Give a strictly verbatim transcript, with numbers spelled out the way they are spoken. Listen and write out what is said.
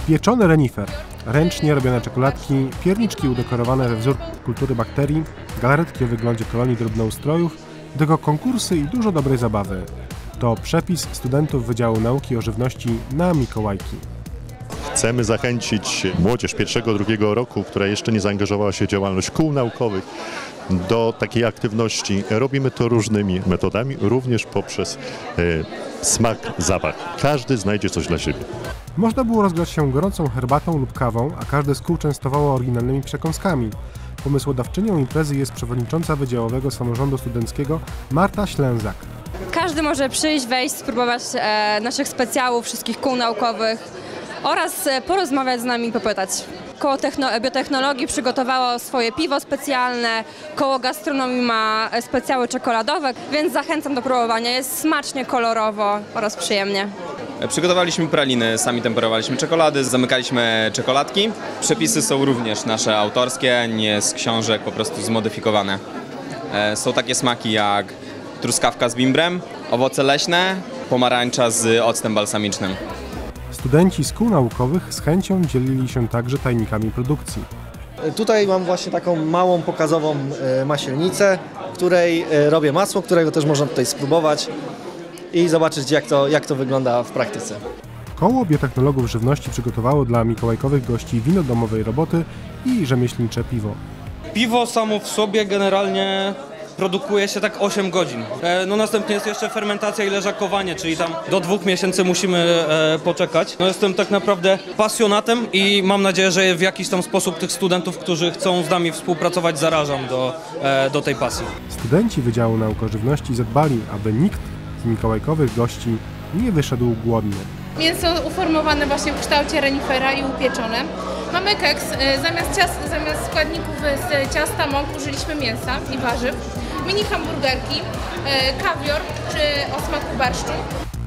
Pieczony renifer, ręcznie robione czekoladki, pierniczki udekorowane we wzór kultury bakterii, galaretki o wyglądzie kolonii drobnoustrojów, do tego konkursy i dużo dobrej zabawy. To przepis studentów Wydziału Nauki o Żywności na Mikołajki. Chcemy zachęcić młodzież pierwszego, drugiego roku, która jeszcze nie zaangażowała się w działalność kół naukowych, do takiej aktywności. Robimy to różnymi metodami, również poprzez e, smak, zapach. Każdy znajdzie coś dla siebie. Można było rozgrzać się gorącą herbatą lub kawą, a każde z kół częstowało oryginalnymi przekąskami. Pomysłodawczynią imprezy jest przewodnicząca Wydziałowego Samorządu Studenckiego Marta Ślęzak. Każdy może przyjść, wejść, spróbować e, naszych specjałów, wszystkich kół naukowych oraz e, porozmawiać z nami i popytać. Koło techno- biotechnologii przygotowało swoje piwo specjalne, koło gastronomii ma specjały czekoladowe, więc zachęcam do próbowania. Jest smacznie, kolorowo oraz przyjemnie. Przygotowaliśmy praliny, sami temperowaliśmy czekolady, zamykaliśmy czekoladki. Przepisy są również nasze autorskie, nie z książek, po prostu zmodyfikowane. Są takie smaki jak truskawka z bimbrem, owoce leśne, pomarańcza z octem balsamicznym. Studenci z kół naukowych z chęcią dzielili się także tajnikami produkcji. Tutaj mam właśnie taką małą pokazową masielnicę, w której robię masło, którego też można tutaj spróbować i zobaczyć, jak to, jak to wygląda w praktyce. Koło biotechnologów żywności przygotowało dla mikołajkowych gości wino domowej roboty i rzemieślnicze piwo. Piwo samo w sobie generalnie produkuje się tak osiem godzin. No następnie jest jeszcze fermentacja i leżakowanie, czyli tam do dwóch miesięcy musimy poczekać. No jestem tak naprawdę pasjonatem i mam nadzieję, że w jakiś tam sposób tych studentów, którzy chcą z nami współpracować, zarażam do, do tej pasji. Studenci Wydziału Nauk o Żywności zadbali, aby nikt z mikołajkowych gości nie wyszedł głodny. Mięso uformowane właśnie w kształcie renifera i upieczone. Mamy keks, zamiast, ciast, zamiast składników z ciasta, mąk użyliśmy mięsa i warzyw. Mini hamburgerki, kawior czy o smaku barszczu.